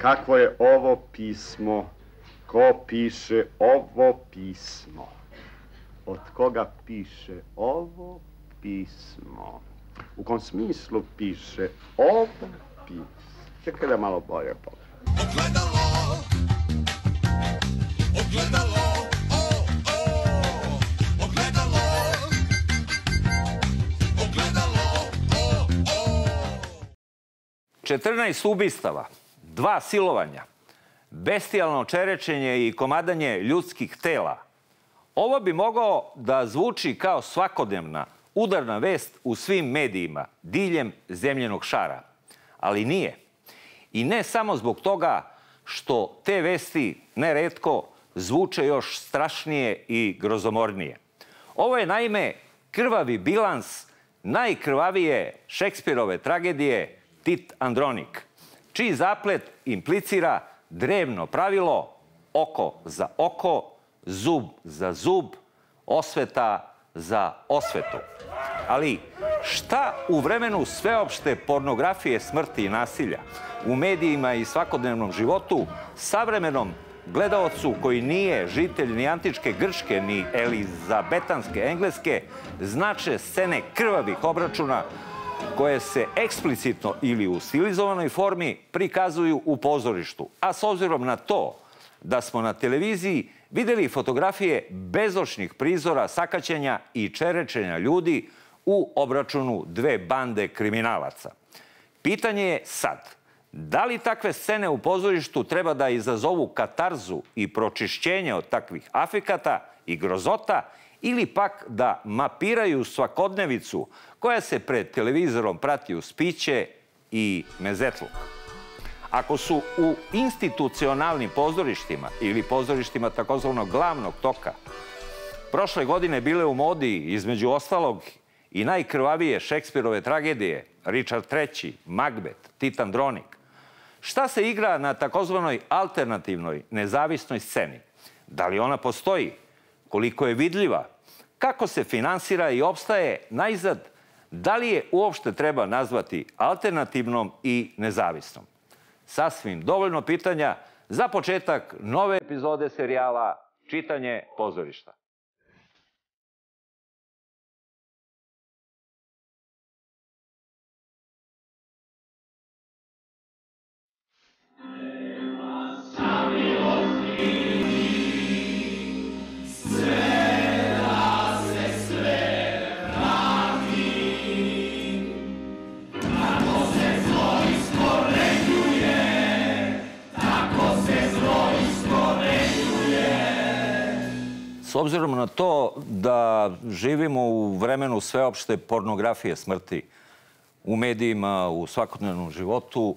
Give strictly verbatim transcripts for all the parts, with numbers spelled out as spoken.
kakvo je ovo pismo? Ko piše ovo pismo? Od koga piše ovo pismo? U kom smislu piše ovo pismo? Čekaj da malo bolje pogledam. Ogledalo, ogledalo, o, o, ogledalo, ogledalo, o, o. četrnaest ubistava, dva silovanja, bestijalno čerečenje i komadanje ljudskih tela. Ovo bi mogao da zvuči kao svakodnevna udarna vest u svim medijima diljem zemljenog šara. Ali nije. I ne samo zbog toga što te vesti neretko zvuče još strašnije i grozomornije. Ovo je naime krvavi bilans najkrvavije Šekspirove tragedije Tit Andronik, čiji zaplet implicira drevno pravilo oko za oko, zub za zub, osveta za osvetu. Ali šta u vremenu sveopšte pornografije, smrti i nasilja, u medijima i svakodnevnom životu, savremenom gledaocu koji nije žitelj ni antičke Grčke ni elizabetanske Engleske, znače scene krvavih obračuna koje se eksplicitno ili u stilizovanoj formi prikazuju u pozorištu. A s obzirom na to da smo na televiziji videli fotografije bezočnih prizora sakaćenja i čerečenja ljudi u obračunu dve bande kriminalaca. Pitanje je sad, da li takve scene u pozorištu treba da izazovu katarzu i pročišćenje od takvih afekata i grozota ili pak da mapiraju svakodnevicu koja se pred televizorom prati uz piće i mezetluk? Ako su u institucionalnim pozorištima ili pozorištima takozvanog glavnog toka prošle godine bile u modi, između ostalog, i najkrvavije Šekspirove tragedije Richard treći, Macbeth, Tit Andronik, šta se igra na takozvanoj alternativnoj nezavisnoj sceni? Da li ona postoji? Koliko je vidljiva? Kako se finansira i opstaje? Najzad, da li je uopšte treba nazvati alternativnom i nezavisnom? Sasvim dovoljno pitanja za početak nove epizode serijala Čitanje pozorišta. S obzirom na to da živimo u vremenu sveopšte pornografije smrti u medijima, u svakodnevnom životu,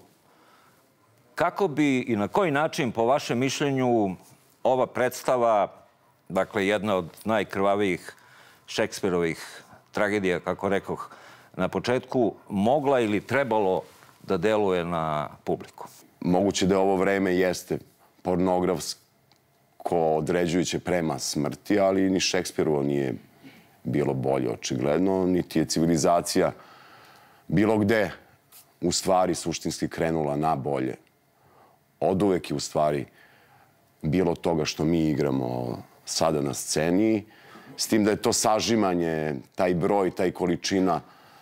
kako bi i na koji način, po vašem mišljenju, ova predstava, dakle jedna od najkrvavijih Šekspirovih tragedija, kako rekoh na početku, mogla ili trebalo da deluje na publiku? Moguće da ovo vreme jeste pornografsko određujuće prema smrti, ali ni Šekspirovo nije bilo bolje, očigledno, niti je civilizacija bilo gde u stvari suštinski krenula na bolje. Oduvek je u stvari bilo toga što mi igramo sada na sceni, s tim da je to sažimanje, taj broj, taj količina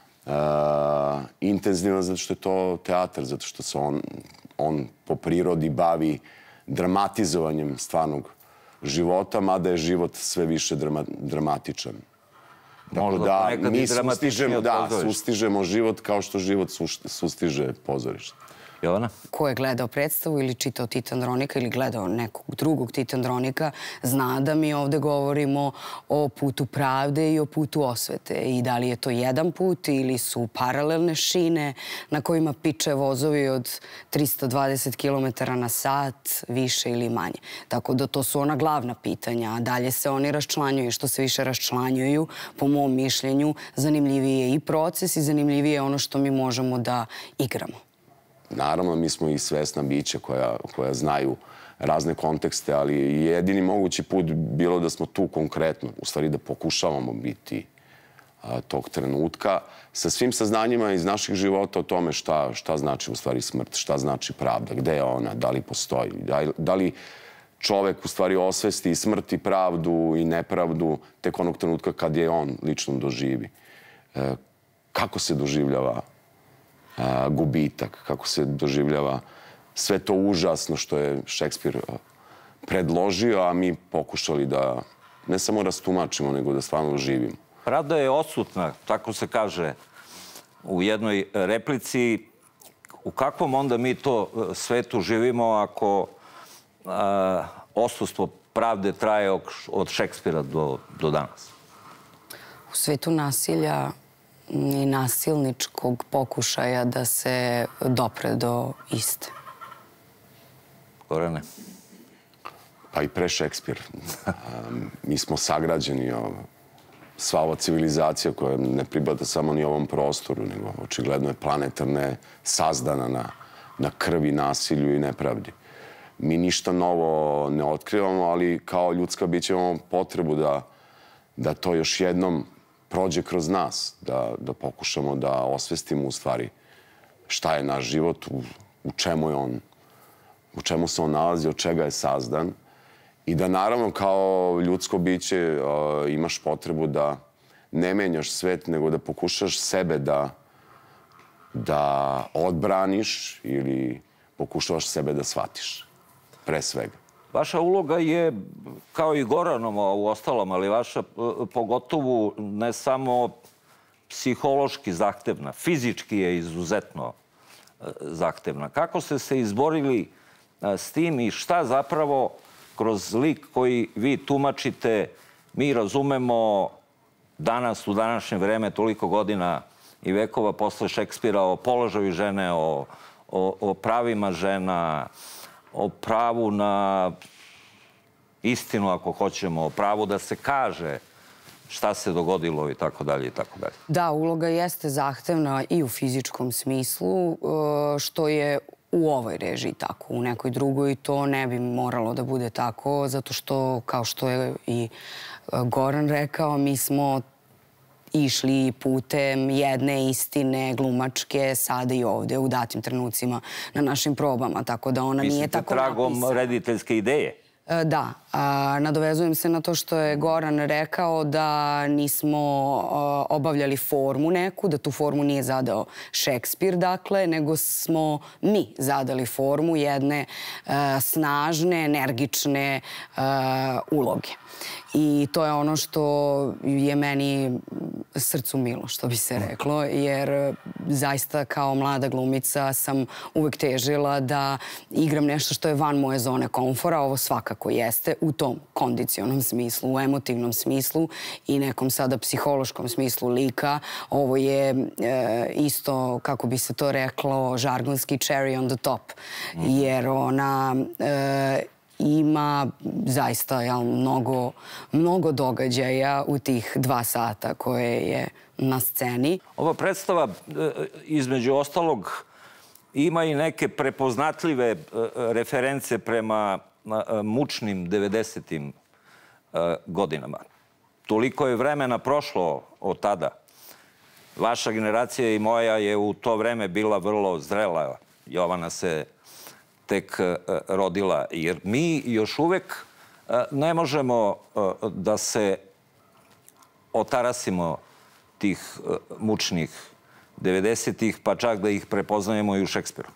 intenzivna, zato što je to teatar, zato što se on, on po prirodi bavi dramatizovanjem stvarnog života, mada je život sve više drama, dramatičan. Tako da mi sustižemo, da, sustižemo život kao što život sustiže pozorište. Jovana? Ko je gledao predstavu ili čitao Tita Andronika ili gledao nekog drugog Tita Andronika, zna da mi ovde govorimo o putu pravde i o putu osvete. I da li je to jedan put ili su paralelne šine na kojima piče vozovi od trista dvadeset kilometara na sat, više ili manje. Tako da to su ona glavna pitanja, a dalje se oni raščlanjuju. Što se više raščlanjuju, po mom mišljenju, zanimljivije je i proces i zanimljivije je ono što mi možemo da igramo. Naravno, mi smo i svesna bića koja, koja znaju razne kontekste, ali jedini mogući put bilo da smo tu konkretno, u stvari da pokušavamo biti tog trenutka, sa svim saznanjima iz naših života o tome šta, šta znači u stvari smrt, šta znači pravda, gde je ona, da li postoji, da, da li čovek u stvari osvesti i smrt i pravdu i nepravdu tek onog trenutka kad je on lično doživi. E, kako se doživljava a, gubitak, kako se doživljava sve to užasno što je Šekspir predložio, a mi pokušali da ne samo rastumačimo, nego da stvarno doživimo. Pravda je odsutna, tako se kaže u jednoj replici. U kakvom onda mi to svetu živimo ako a, odsustvo pravde traje od Šekspira do, do danas? U svetu nasilja i nasilničkog pokušaja da se dopre do iste. Gorane? Pa i pre Šekspir. Mi smo sagrađeni, sva ova civilizacija koja ne pripada samo ni ovom prostoru, nego očigledno je planetarne sazdana na, na krvi, nasilju i nepravdi. Mi ništa novo ne otkrivamo, ali kao ljudska bića imamo potrebu da, da to još jednom prođe kroz nas, da, da pokušamo da osvestimo u stvari šta je naš život, u, u čemu je on, u čemu se on nalazi, od čega je sazdan. I da naravno kao ljudsko biće uh, imaš potrebu da ne menjaš svet, nego da pokušaš sebe da, da odbraniš ili pokušavaš sebe da shvatiš, pre svega. Vaša uloga je, kao i Goranova u ostalom, ali vaša pogotovo ne samo psihološki zahtevna, fizički je izuzetno zahtevna. Kako ste se izborili s tim i šta zapravo kroz lik koji vi tumačite mi razumemo danas, u današnje vreme, toliko godina i vekova posle Šekspira, o položaju žene, o, o, o pravima žena, o pravu na istinu, ako hoćemo, o pravu da se kaže šta se dogodilo i tako dalje i tako dalje. Da, uloga jeste zahtevna i u fizičkom smislu, što je u ovoj režiji tako. U nekoj drugoj to ne bi moralo da bude tako, zato što, kao što je i Goran rekao, mi smo išli putem jedne istine glumačke sada i ovde u datim trenucima na našim probama, tako da ona nije tako napisana. Mislite tragom rediteljske ideje? Da, a, nadovezujem se na to što je Goran rekao da nismo a, obavljali formu neku, da tu formu nije zadao Šekspir, dakle, nego smo mi zadali formu jedne a, snažne, energične a, uloge. I to je ono što je meni srcu milo, što bi se reklo, jer zaista kao mlada glumica sam uvek težila da igram nešto što je van moje zone komfora. Ovo svakako jeste u tom kondicionom smislu, u emotivnom smislu i nekom sada psihološkom smislu lika. Ovo je e, isto, kako bi se to reklo, žargonski cherry on the top, jer ona e, ima zaista jel, mnogo, mnogo događaja u tih dva sata koje je na sceni. Ova predstava, između ostalog, ima i neke prepoznatljive reference prema mučnim devedesetim godinama. Toliko je vremena prošlo od tada. Vaša generacija i moja je u to vreme bila vrlo zrela. Jovana se tek rodila, jer mi još uvek ne možemo da se otarasimo tih mučnih devedesetih, pa čak da ih prepoznajemo i u Šekspiru.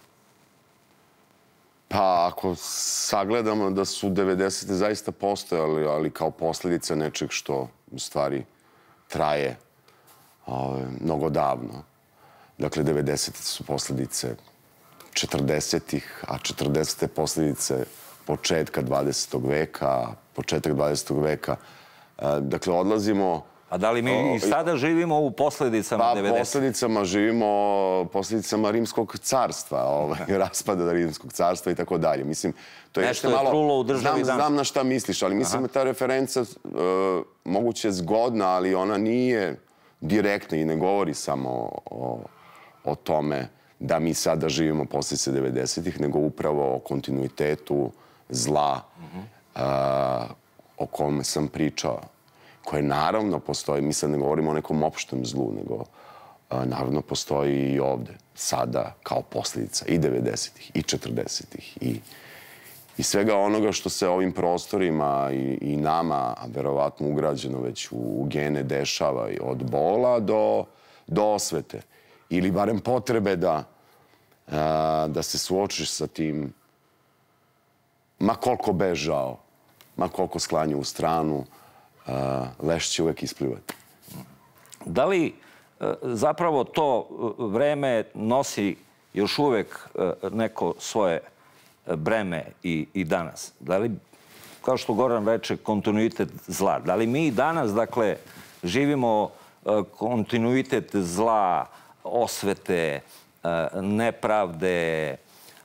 Pa ako sagledamo da su devedesete zaista postojali, ali kao posljedica nečeg što u stvari traje ove, mnogo davno. Dakle, devedesete su posljedice četrdesetih, a četrdesete posljedice početka dvadesetog veka, početak dvadesetog veka. Dakle, odlazimo... A da li mi i sada živimo u posljedicama devedesetih? Pa, posljedicama živimo, posljedicama Rimskog carstva, ovaj, raspada Rimskog carstva i tako dalje. Mislim, to je nešto je trulo u državi danas. Znam na šta misliš, ali mislim da ta referenca moguće zgodna, ali ona nije direktna i ne govori samo o, o tome da mi sada živimo posljedice devedesetih, nego upravo o kontinuitetu zla o kome sam pričao, koje naravno postoji, mi sad ne govorimo o nekom opštem zlu, nego naravno postoji i ovde, sada, kao posljedica i devedesetih i četrdesetih i, i svega onoga što se ovim prostorima i, i nama, a verovatno ugrađeno već u gene, dešava od bola do, do osvete. Ili barem potrebe da, da se suočiš sa tim, ma koliko bežao, ma koliko sklanju u stranu, leš će uvek isplivati. Da li zapravo to vreme nosi još uvek neko svoje breme i, i danas? Da li, kao što Goran reče, kontinuitet zla? Da li mi danas, dakle, živimo kontinuitet zla, osvete, nepravde,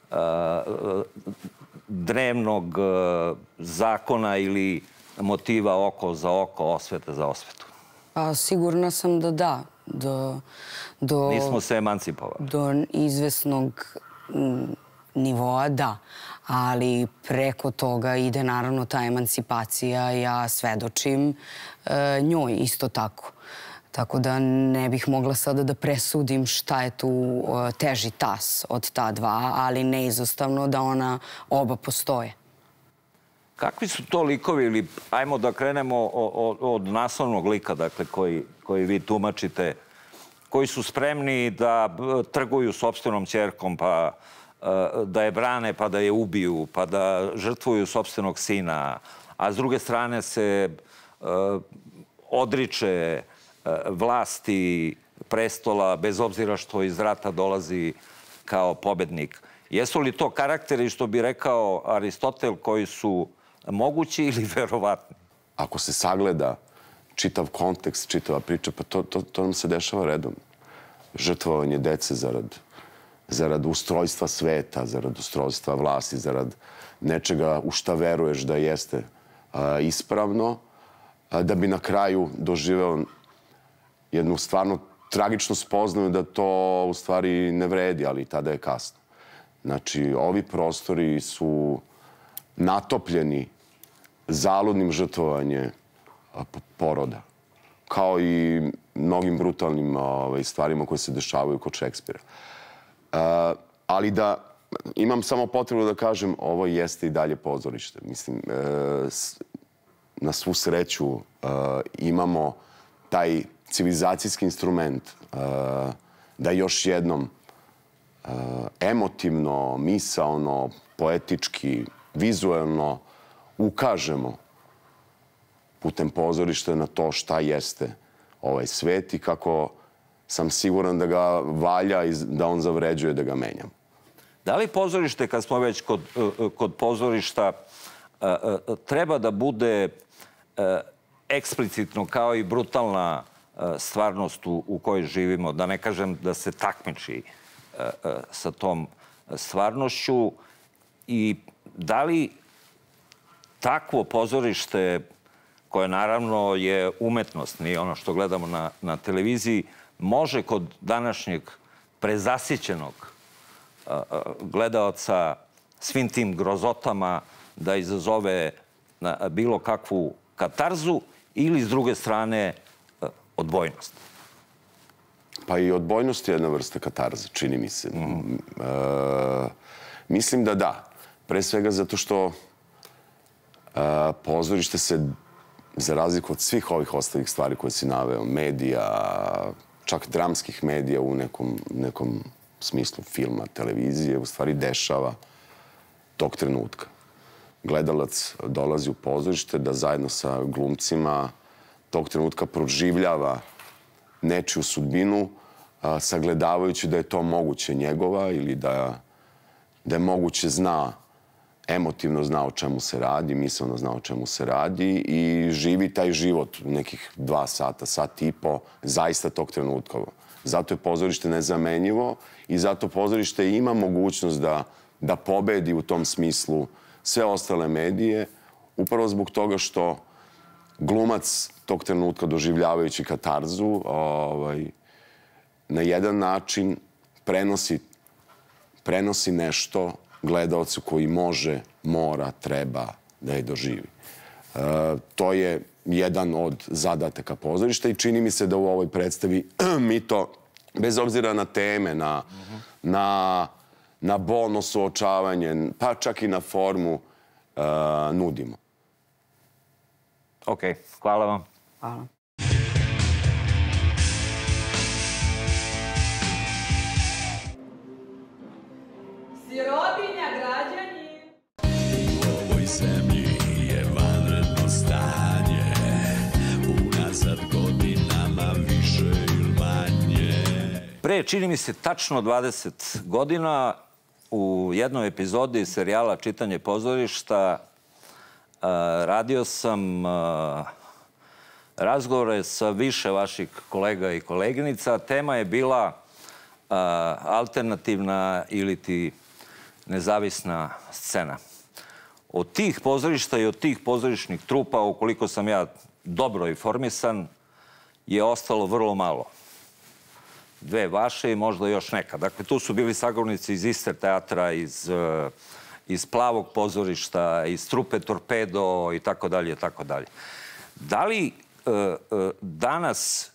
drevnog zakona ili motiva oko za oko, osvete za osvetu? Pa sigurna sam da da. Do, do, Nismo se emancipovali. Do izvesnog nivoa, da. Ali preko toga ide naravno ta emancipacija. Ja svedočim e, njoj isto tako. Tako da ne bih mogla sada da presudim šta je tu e, teži tas od ta dva, ali neizostavno da ona oba postoje. Kakvi su to likovi, ili ajmo da krenemo od, od naslovnog lika, dakle, koji, koji vi tumačite, koji su spremni da trguju sopstvenom ćerkom, pa da je brane, pa da je ubiju, pa da žrtvuju sopstvenog sina, a s druge strane se odriče vlasti, prestola, bez obzira što iz rata dolazi kao pobednik. Jesu li to karakteri, što bi rekao Aristotel, koji su mogući ili verovatni? Ako se sagleda čitav kontekst, čitava priča, pa to, to, to nam se dešava redom. Žrtvovanje dece zarad, zarad ustrojstva sveta, zarad ustrojstva vlasti, zarad nečega u šta veruješ da jeste a, ispravno, a, da bi na kraju doživeo jednu stvarno tragičnu spoznaju da to u stvari ne vredi, ali tada je kasno. Znači, ovi prostori su natopljeni zaludnim žrtvovanjem poroda, kao i mnogim brutalnim ovaj, stvarima koje se dešavaju kod Šekspira. Uh, ali da imam samo potrebu da kažem, ovo jeste i dalje pozorište. Mislim, uh, na svu sreću uh, imamo taj civilizacijski instrument uh, da još jednom uh, emotivno, misaono, poetički, vizuelno ukažemo putem pozorišta na to šta jeste ovaj svet i kako sam siguran da ga valja i da on zavređuje da ga menjam. Da li pozorište, kad smo već kod, kod pozorišta, treba da bude eksplicitno kao i brutalna stvarnost u, u kojoj živimo, da ne kažem da se takmiči sa tom stvarnošću, i da li takvo pozorište, koje naravno je umetnost, nije ono što gledamo na, na televiziji, može kod današnjeg prezasićenog gledaoca svim tim grozotama da izazove bilo kakvu katarzu, ili s druge strane odbojnost? Pa i odbojnost je jedna vrsta katarze, čini mi se. Mm. E, mislim da da. Pre svega zato što e, pozorište se, za razliku od svih ovih ostalih stvari koje si naveo, medija, čak dramskih medija u nekom, nekom smislu filma, televizije, u stvari dešava tog trenutka. Gledalac dolazi u pozorište da zajedno sa glumcima tog trenutka proživljava nečiju sudbinu, a, sagledavajući da je to moguće njegova ili da, da je moguće zna, emotivno zna o čemu se radi, misleno zna o čemu se radi i živi taj život nekih dva sata, sat i po, zaista tog trenutka. Zato je pozorište nezamenjivo i zato pozorište ima mogućnost da, da pobedi u tom smislu sve ostale medije, upravo zbog toga što glumac tog trenutka, doživljavajući katarzu, ovaj, na jedan način prenosi, prenosi nešto gledaocu koji može, mora, treba da je doživi. E, to je jedan od zadataka pozorišta i čini mi se da u ovoj predstavi mi to, bez obzira na teme, na, na, na bolno suočavanje, pa čak i na formu, uh, nudimo. Ok, hvala vam. Hvala. Sirotinja, građani! U ovoj zemlji je vanredno stanje, unazad godinama više ili manje. Pre, čini mi se, tačno dvadeset godina u jednoj epizodi serijala Čitanje pozorišta radio sam razgovore sa više vaših kolega i koleginica. Tema je bila alternativna ili ti nezavisna scena. Od tih pozorišta i od tih pozorišnih trupa, ukoliko sam ja dobro informisan, je ostalo vrlo malo. Dve vaše i možda još neka. Dakle, tu su bili sagovornici iz Ister teatra, iz, iz Plavog pozorišta, iz trupe Torpedo i tako dalje i tako dalje. Da li e, e, danas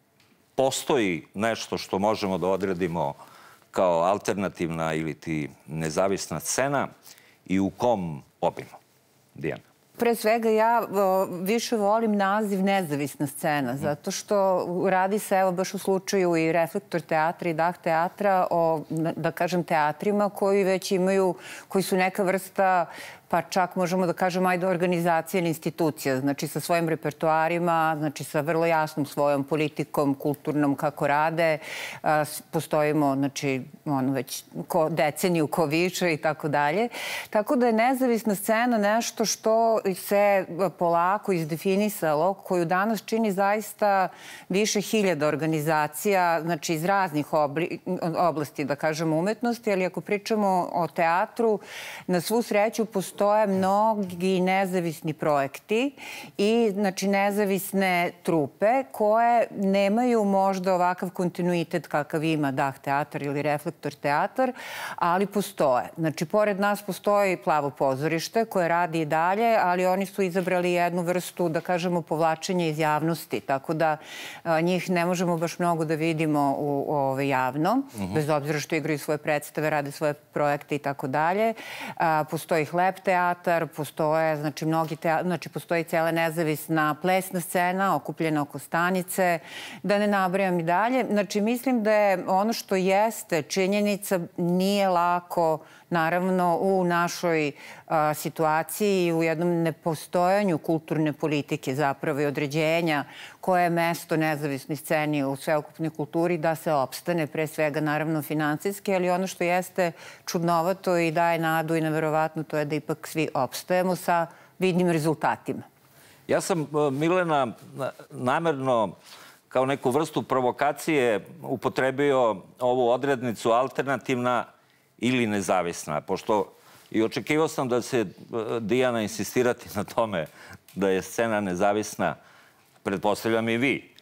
postoji nešto što možemo da odredimo kao alternativna ili ti nezavisna scena i u kom obimu? Dijana. Pre svega ja o, više volim naziv nezavisna scena, zato što radi se, evo baš u slučaju i Reflektor teatra i Dah teatra, o, da kažem, teatrima koji već imaju, koji su neka vrsta, pa čak možemo da kažemo, ajde, organizacija ili institucija, znači sa svojim repertoarima, znači sa vrlo jasnom svojom politikom, kulturnom, kako rade. A, postojimo, znači, ono, već ko deceniju, ko više i tako dalje. Tako da je nezavisna scena nešto što se polako izdefinisalo, koju danas čini zaista više hiljada organizacija, znači iz raznih obli, oblasti, da kažemo, umetnosti, ali ako pričamo o teatru, na svu sreću postoje Postoje mnogi nezavisni projekti i znači nezavisne trupe koje nemaju možda ovakav kontinuitet kakav ima Dah teatar ili Reflektor teatar, ali postoje. Znači, pored nas postoji Plavo pozorište koje radi i dalje, ali oni su izabrali jednu vrstu, da kažemo, povlačenja iz javnosti, tako da a, njih ne možemo baš mnogo da vidimo u, u ove, javno, uh-huh. bez obzira što igraju svoje predstave, rade svoje projekte i tako dalje. Postoji Hleb teatar, postoje, znači, mnogi teatri, znači, postoji cijela nezavisna plesna scena okupljena oko stanice, da ne nabrajam i dalje. Znači, mislim da je ono što jeste činjenica, nije lako, naravno, u našoj a, situaciji i u jednom nepostojanju kulturne politike zapravo i određenja koje je mesto nezavisnoj sceni u sveukupnoj kulturi da se opstane, pre svega, naravno, finansijski, ali ono što jeste čudnovato i daje nadu i neverovatno to je da ipak svi opstajemo sa vidnim rezultatima. Ja sam, Milena, namerno kao neku vrstu provokacije upotrebio ovu odrednicu alternativna ili nezavisna, pošto i očekivao sam da će Dijana insistirati na tome da je scena nezavisna, pretpostavljam i vi.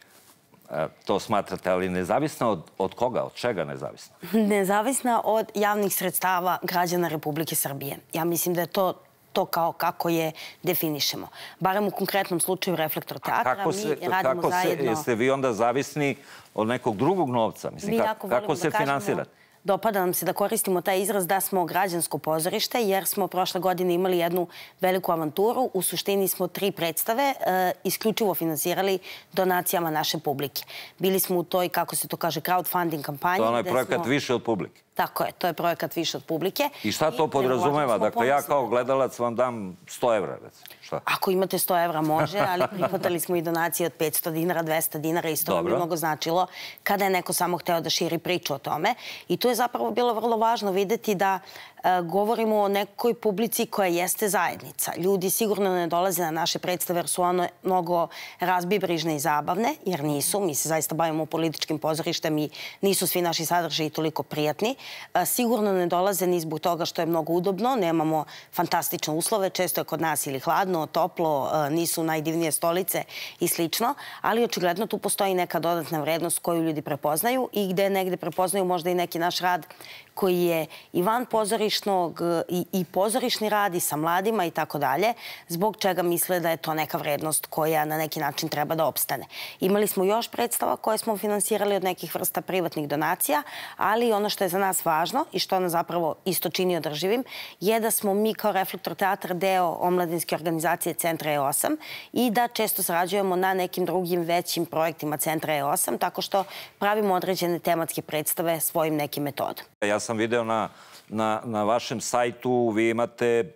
To smatrate, ali nezavisna od, od koga? Od čega nezavisna? Nezavisna od javnih sredstava građana Republike Srbije. Ja mislim da je to to kao kako je definišemo. Barem u konkretnom slučaju Reflektor teatra, kako se, mi radimo kako se, zajedno... Jeste vi onda zavisni od nekog drugog novca? Mislim, mi kako, jako kako se da finansirate? Dopada nam se da koristimo taj izraz da smo građansko pozorište, jer smo prošle godine imali jednu veliku avanturu. U suštini smo tri predstave e, isključivo finansirali donacijama naše publike. Bili smo u toj, kako se to kaže, crowdfunding kampanji. To je onaj projekat smo... više od publike. Tako je, to je projekat više od publike. I šta to podrazumeva? Dakle, ja kao gledalac vam dam sto evra, recimo. Šta? Ako imate sto evra može, ali prihvatali smo i donacije od petsto dinara, dvesta dinara, isto nam bi mnogo značilo kada je neko samo hteo da širi priču o tome. I tu je zapravo bilo vrlo važno videti da e, govorimo o nekoj publici koja jeste zajednica. Ljudi sigurno ne dolaze na naše predstave jer su one mnogo razbibrižne i zabavne, jer nisu. Mi se zaista bavimo političkim pozorištem i nisu svi naši sadržaji toliko prijatni. E, sigurno ne dolaze ni zbog toga što je mnogo udobno, nemamo fantastične uslove, često je kod nas ili hladno, toplo, e, nisu najdivnije stolice i slično, ali očigledno tu postoji neka dodatna vrednost koju ljudi prepoznaju i gde negde prepoznaju možda i neki naš rad koji je i van pozorišnog i, i pozorišni rad i sa mladima i tako dalje, zbog čega misle da je to neka vrednost koja na neki način treba da opstane. Imali smo još predstava koje smo finansirali od nekih vrsta privatnih donacija, ali ono što je za nas važno i što nas zapravo isto čini održivim je da smo mi kao Reflektor teatar deo omladinske organizacije Centra E osam i da često sarađujemo na nekim drugim većim projektima Centra E osam, tako što pravimo određene tematske predstave svojim nekim metodom. Ja sam video na, na, na vašem sajtu, vi imate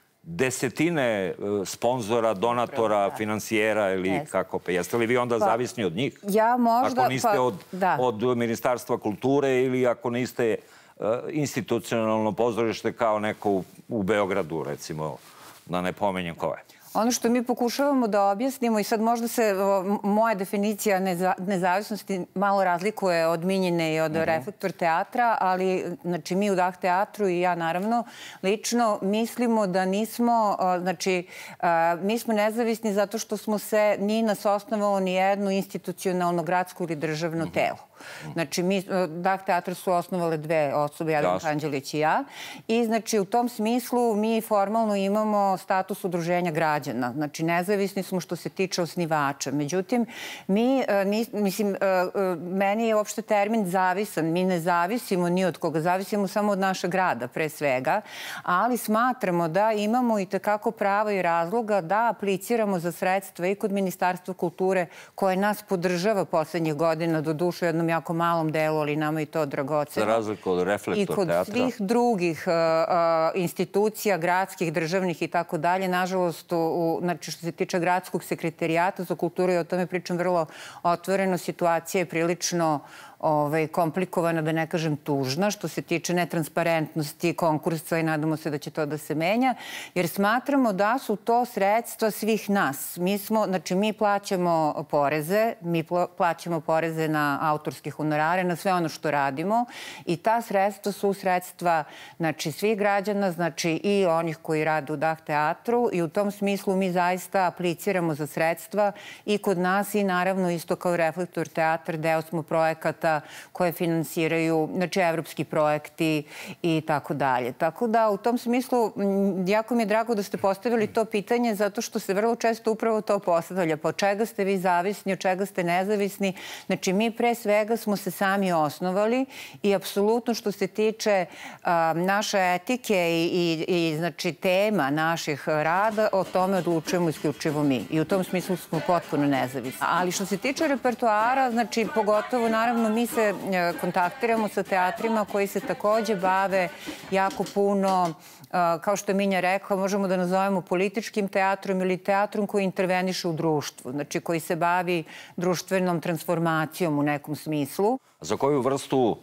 desetine sponzora, donatora, financijera ili kako pa. Jeste li vi onda zavisni od njih? Ja možda... Ako niste od, od Ministarstva kulture ili ako niste institucionalno pozorište kao neko u Beogradu, recimo, da ne pomenjem ko je. Ono što mi pokušavamo da objasnimo i sad možda se moja definicija nezavisnosti malo razlikuje od Minjine i od Reflektor teatra, ali znači mi u Dah teatru i ja naravno lično mislimo da nismo, znači mi smo nezavisni zato što smo se, nije nas osnovalo ni jedno institucionalno gradsko ili državno telo. Znači, mi, Dah teatr su osnovale dve osobe, Jadran Kanđelić i ja. I znači, u tom smislu mi formalno imamo status udruženja građana. Znači, nezavisni smo što se tiče osnivača. Međutim, mi, mislim, meni je uopšte termin zavisan. Mi ne zavisimo ni od koga. Zavisimo samo od našeg grada, pre svega. Ali smatramo da imamo i tekako prava i razloga da apliciramo za sredstva i kod Ministarstva kulture koje nas podržava poslednjih godina, do duše jednom jako malom delu, ali nama i to dragoceno. Za razliku od Reflektor teatra. I kod svih drugih institucija, gradskih, državnih i tako dalje. Nažalost, znači što se tiče gradskog sekretarijata za kulturu, i o tome pričam vrlo otvoreno, situacija je prilično komplikovana, da ne kažem tužna, što se tiče netransparentnosti konkursa i nadamo se da će to da se menja, jer smatramo da su to sredstva svih nas. Mi smo, znači mi plaćamo poreze, mi plaćamo poreze na autorske honorare, na sve ono što radimo i ta sredstva su sredstva, znači svih građana, znači i onih koji rade u Dah teatru i u tom smislu mi zaista apliciramo za sredstva i kod nas i naravno isto kao Reflektor teatar, deo smo projekata koje finansiraju, znači, evropski projekti i tako dalje. Tako da, u tom smislu, jako mi je drago da ste postavili to pitanje, zato što se vrlo često upravo to postavlja. Pa od čega ste vi zavisni, od čega ste nezavisni? Znači, mi pre svega smo se sami osnovali i apsolutno što se tiče naše etike i, i, znači, tema naših rada, o tome odlučujemo isključivo mi. I u tom smislu smo potpuno nezavisni. Ali što se tiče repertoara, znači, pogotovo, naravno, mi se kontaktiramo sa teatrima koji se takođe bave jako puno, kao što je Minja rekla, možemo da nazovemo političkim teatrom ili teatrom koji interveniše u društvu, znači koji se bavi društvenom transformacijom u nekom smislu. Za koju vrstu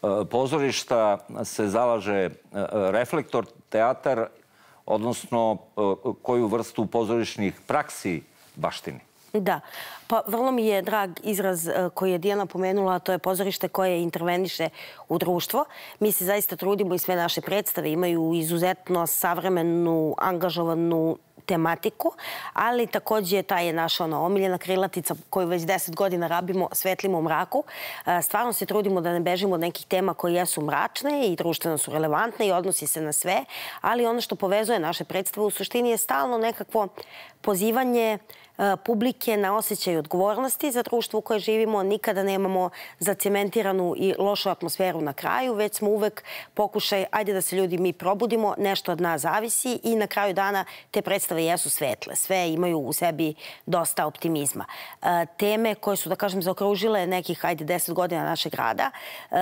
pozorišta se zalaže Reflektor teatar, odnosno koju vrstu pozorišnih praksi baštini? Da, pa vrlo mi je drag izraz koji je Dijana pomenula, a to je pozorište koje interveniše u društvo. Mi se zaista trudimo i sve naše predstave imaju izuzetno savremenu, angažovanu tematiku, ali takođe ta je naša ona omiljena krilatica koju već deset godina rabimo, svetlimo u mraku. Stvarno se trudimo da ne bežimo od nekih tema koje jesu mračne i društveno su relevantne i odnosi se na sve, ali ono što povezuje naše predstave u suštini je stalno nekakvo pozivanje publike na osjećaj odgovornosti za društvo u koje živimo. Nikada nemamo zacementiranu i lošu atmosferu na kraju, već smo uvek pokušaj, ajde da se ljudi mi probudimo, nešto od nas zavisi i na kraju dana te predstave jesu svetle. Sve imaju u sebi dosta optimizma. Teme koje su, da kažem, zaokružile nekih, ajde, deset godina našeg rada,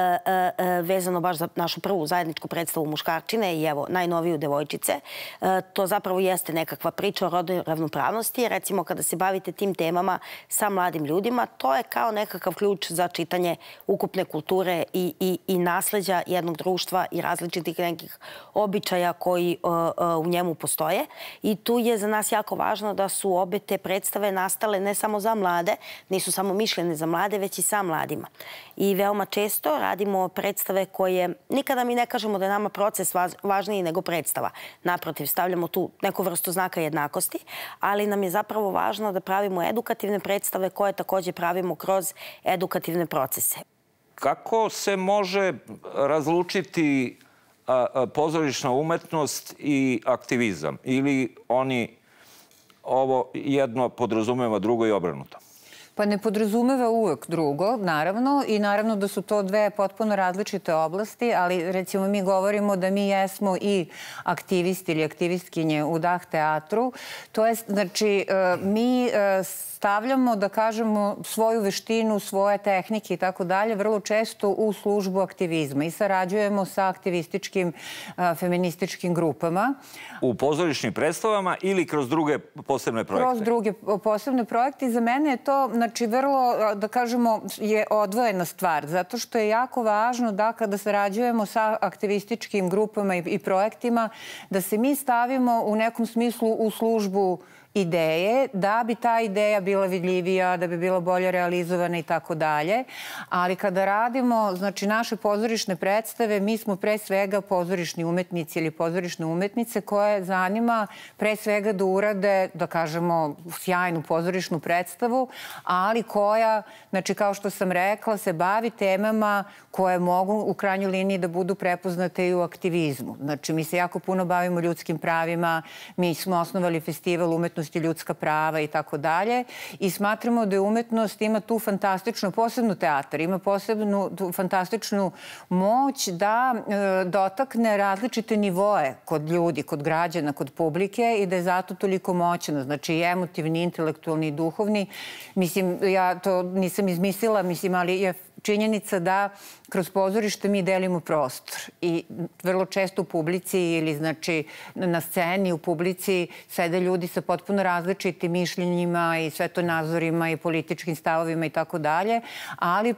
vezano baš za našu prvu zajedničku predstavu Muškarčine i evo, najnoviju Devojčice, to zapravo jeste nekakva priča o rodnoj ravnopravnosti. Recimo, kada se bavite tim temama sa mladim ljudima, to je kao nekakav ključ za čitanje ukupne kulture i, i, i nasleđa jednog društva i različitih nekih običaja koji uh, uh, u njemu postoje. I tu je za nas jako važno da su obe te predstave nastale ne samo za mlade, nisu samo mišljene za mlade, već i sa mladima. I veoma često radimo predstave koje, nikada mi ne kažemo da je nama proces važniji nego predstava. Naprotiv, stavljamo tu neku vrstu znaka jednakosti, ali nam je zapravo važno da pravimo edukativne predstave koje takođe pravimo kroz edukativne procese. kako se može razlučiti pozorišna umetnost i aktivizam? Ili oni ovo jedno podrazumeva drugo i obrnuto? Pa ne podrazumeva uvek drugo, naravno, i naravno da su to dve potpuno različite oblasti, ali recimo mi govorimo da mi jesmo i aktivisti ili aktivistkinje u Dah teatru. To je, znači, mi stavljamo, da kažemo, svoju veštinu, svoje tehnike i tako dalje, vrlo često u službu aktivizma i sarađujemo sa aktivističkim feminističkim grupama. U pozorišnim predstavama ili kroz druge posebne projekte? Kroz druge posebne projekte i za mene je to, znači, vrlo, da kažemo, je odvojena stvar, zato što je jako važno da kada sarađujemo sa aktivističkim grupama i projektima, da se mi stavimo u nekom smislu u službu ideje, da bi ta ideja bila vidljivija, da bi bila bolje realizovana i tako dalje. Ali kada radimo, znači, naše pozorišne predstave, mi smo pre svega pozorišni umetnici ili pozorišne umetnice koje zanima pre svega da urade, da kažemo, sjajnu pozorišnu predstavu, ali koja, znači, kao što sam rekla, se bavi temama koje mogu u krajnjoj liniji da budu prepoznate i u aktivizmu. Znači, mi se jako puno bavimo ljudskim pravima, mi smo osnovali festival umetnosti i ljudska prava i tako dalje. I smatramo da je umetnost ima tu fantastičnu, posebno teatar, ima posebnu fantastičnu moć da dotakne različite nivoe kod ljudi, kod građana, kod publike i da je zato toliko moćno. Znači i emotivni, intelektualni i duhovni. Mislim, ja to nisam izmislila, mislim, ali je činjenica da kroz pozorište mi delimo prostor i vrlo često u publici ili, znači, na sceni u publici sede ljudi sa potpuno različitim mišljenjima i svetonazorima i političkim stavovima i tako dalje, ali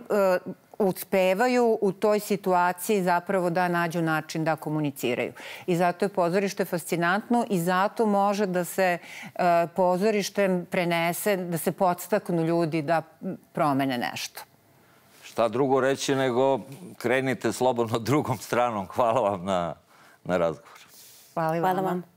uspevaju u toj situaciji zapravo da nađu način da komuniciraju. I zato je pozorište fascinantno i zato može da se pozorištem prenese, da se podstaknu ljudi da promene nešto. Šta drugo reći nego krenite slobodno drugom stranom. Hvala vam na, na razgovor. Hvala i vama. Hvala vam.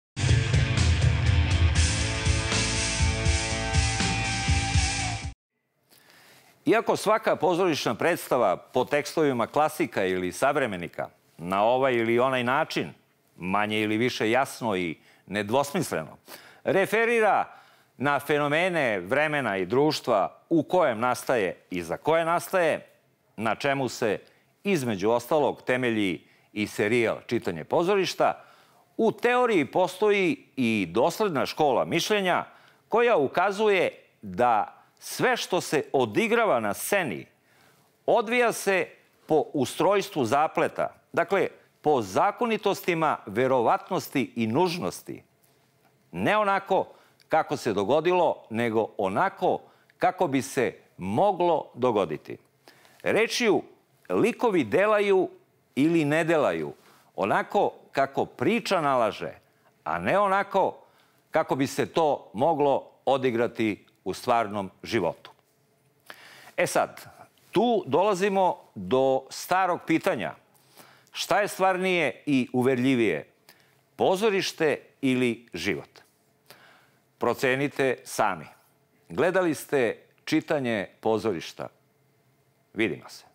Iako svaka pozorišna predstava po tekstovima klasika ili savremenika na ovaj ili onaj način, manje ili više jasno i nedvosmisleno, referira na fenomene vremena i društva u kojem nastaje i za koje nastaje, na čemu se između ostalog temelji i serijal Čitanje pozorišta, u teoriji postoji i dosledna škola mišljenja koja ukazuje da sve što se odigrava na sceni odvija se po ustrojstvu zapleta, dakle, po zakonitostima verovatnosti i nužnosti. Ne onako kako se dogodilo, nego onako kako bi se moglo dogoditi. Rečju, likovi delaju ili ne delaju onako kako priča nalaže, a ne onako kako bi se to moglo odigrati u stvarnom životu. E sad, tu dolazimo do starog pitanja. Šta je stvarnije i uverljivije? Pozorište ili život? Procenite sami. Gledali ste Čitanje pozorišta. Vidimo se.